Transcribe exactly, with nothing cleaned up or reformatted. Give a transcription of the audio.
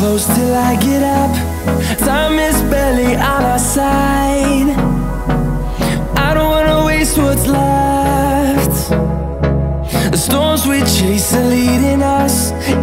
close till I get up. Time is barely on our side. I don't wanna waste what's left. The storms we chase are leading us